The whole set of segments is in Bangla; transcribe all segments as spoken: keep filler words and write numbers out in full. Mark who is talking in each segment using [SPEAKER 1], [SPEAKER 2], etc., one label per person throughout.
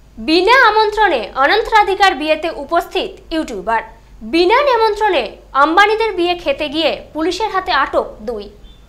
[SPEAKER 1] বিনা আমন্ত্রণে অনন্ত রাধিকার বিয়েতে উপস্থিত ইউটিউবার। বিনা নিমন্ত্রণে আম্বানিদের বিয়ে খেতে গিয়ে পুলিশের হাতে আটক দুই।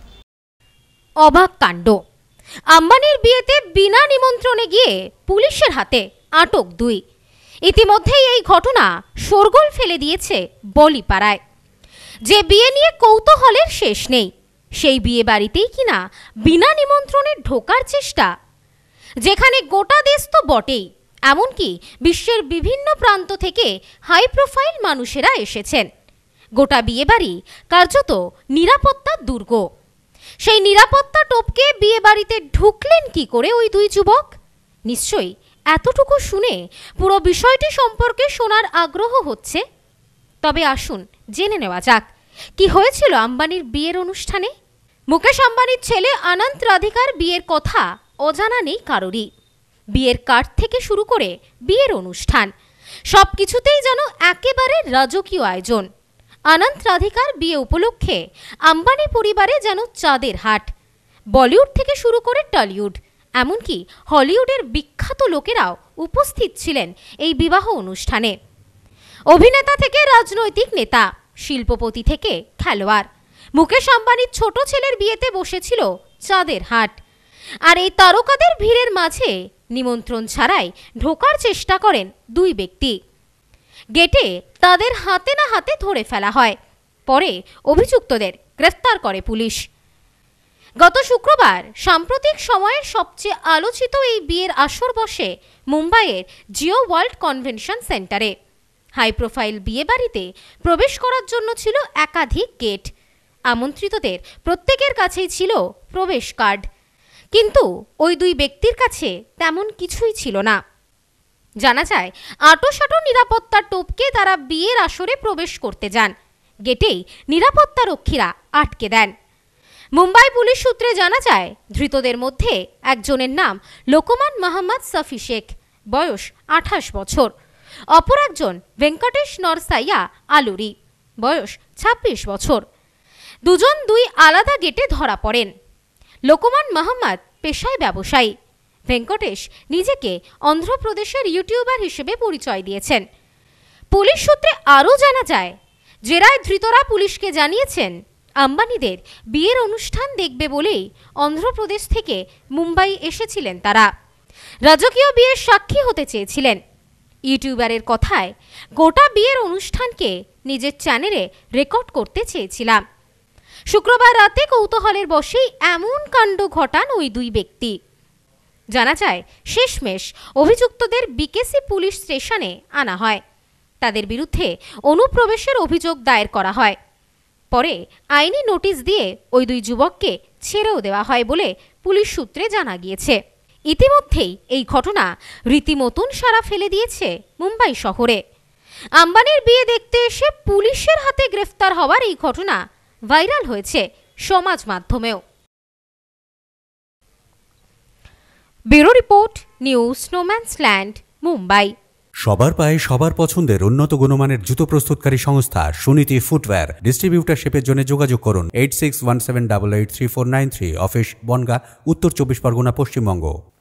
[SPEAKER 2] অবাক কাণ্ড। আম্বানির বিয়েতে বিনা নিমন্ত্রণে গিয়ে পুলিশের হাতে আটক দুই। ইতিমধ্যেই এই ঘটনা শোরগোল ফেলে দিয়েছে বলিপাড়ায়। যে বিয়ে নিয়ে কৌতূহলের শেষ নেই, সেই বিয়ে বাড়িতেই কিনা বিনা নিমন্ত্রণে ঢোকার চেষ্টা। যেখানে গোটা দেশ তো বটেই, এমনকি বিশ্বের বিভিন্ন প্রান্ত থেকে হাই প্রোফাইল মানুষেরা এসেছেন। গোটা বিয়ে বাড়ি কার্যত নিরাপত্তার দুর্গ। সেই নিরাপত্তা টপকে বিয়ে বাড়িতে ঢুকলেন কি করে ওই দুই যুবক? নিশ্চয়ই এতটুকু শুনে পুরো বিষয়টি সম্পর্কে শোনার আগ্রহ হচ্ছে। তবে আসুন জেনে নেওয়া যাক কি হয়েছিল আম্বানির বিয়ের অনুষ্ঠানে। মুকেশ আম্বানির ছেলে অনন্ত রাধিকার বিয়ের কথা অজানা নেই কারোরই। বিয়ের কার্ড থেকে শুরু করে বিয়ের অনুষ্ঠান সব কিছুতেই যেন একেবারে রাজকীয় আয়োজন। অনন্ত রাধিকার বিয়ে উপলক্ষে আম্বানি পরিবারে যেন চাঁদের হাট। বলিউড থেকে শুরু করে টলিউড, এমনকি হলিউডের বিখ্যাত লোকেরাও উপস্থিত ছিলেন এই বিবাহ অনুষ্ঠানে। অভিনেতা থেকে রাজনৈতিক নেতা, শিল্পপতি থেকে খেলোয়াড়, মুকেশ আম্বানির ছোট ছেলের বিয়েতে বসেছিল চাঁদের হাট। আর এই তারকাদের ভিড়ের মাঝে নিমন্ত্রণ ছাড়াই ঢোকার চেষ্টা করেন দুই ব্যক্তি। গেটে তাদের হাতে না হাতে ধরে ফেলা হয়। পরে অভিযুক্তদের গ্রেফতার করে পুলিশ। গত শুক্রবার সাম্প্রতিক সময়ের সবচেয়ে আলোচিত এই বিয়ের আসর বসে মুম্বাইয়ের জিও ওয়ার্ল্ড কনভেনশন সেন্টারে। হাই প্রোফাইল বিয়ে বাড়িতে প্রবেশ করার জন্য ছিল একাধিক গেট। আমন্ত্রিতদের প্রত্যেকের কাছেই ছিল প্রবেশ কার্ড, কিন্তু ওই দুই ব্যক্তির কাছে তেমন কিছুই ছিল না। জানা যায় আঁটোসাঁটো নিরাপত্তা টপকে তারা বিয়ের আসরে প্রবেশ করতে যান। গেটেই নিরাপত্তা রক্ষীরা আটকে দেন। মুম্বাই পুলিশ সূত্রে জানা যায় ধৃতদের মধ্যে একজনের নাম লোকমান মোহাম্মদ সাফি শেখ, বয়স আঠাশ বছর। অপর একজন ভেঙ্কটেশ নরসাইয়া আলুরি, বয়স ছাব্বিশ বছর। দুজন দুই আলাদা গেটে ধরা পড়েন। লোকমান মোহাম্মদ পেশায় ব্যবসায়ী। ভেঙ্কটেশ নিজেকে অন্ধ্রপ্রদেশের ইউটিউবার হিসেবে পরিচয় দিয়েছেন। পুলিশ সূত্রে আরও জানা যায় জেরায় ধৃতরা পুলিশকে জানিয়েছেন আম্বানিদের বিয়ের অনুষ্ঠান দেখবে বলেই অন্ধ্রপ্রদেশ থেকে মুম্বাই এসেছিলেন তারা। রাজকীয় বিয়ের সাক্ষী হতে চেয়েছিলেন। ইউটিউবারের কথায় গোটা বিয়ের অনুষ্ঠানকে নিজের চ্যানেলে রেকর্ড করতে চেয়েছিলাম। শুক্রবার রাতে কৌতূহলের বশেই এমন কাণ্ড ঘটান ওই দুই ব্যক্তি। জানা যায় শেষমেশ অভিযুক্তদের বিকেসি পুলিশ স্টেশনে আনা হয়। তাদের বিরুদ্ধে অনুপ্রবেশের অভিযোগ দায়ের করা হয়। পরে আইনি নোটিশ দিয়ে ওই দুই যুবককে ছেড়েও দেওয়া হয় বলে পুলিশ সূত্রে জানা গিয়েছে। ইতিমধ্যেই এই ঘটনা রীতিমতন সাড়া ফেলে দিয়েছে মুম্বাই শহরে। আম্বানির বিয়ে দেখতে এসে পুলিশের হাতে গ্রেফতার হওয়ার এই ঘটনা ভাইরাল হয়েছে সমাজ মাধ্যমেও। ব্যুরো রিপোর্ট, নিউজ স্নোম্যান্সল্যান্ড, মুম্বাই।
[SPEAKER 3] সবার পায়ে সবার পছন্দের উন্নত গুণমানের জুতো প্রস্তুতকারী সংস্থা সুনীতি ফুটওয়্যার। ডিস্ট্রিবিউটারশিপের জন্য যোগাযোগ করুন eight six one seven double eight three four nine three. Office Bongaon, উত্তর চব্বিশ পরগনা, পশ্চিমবঙ্গ।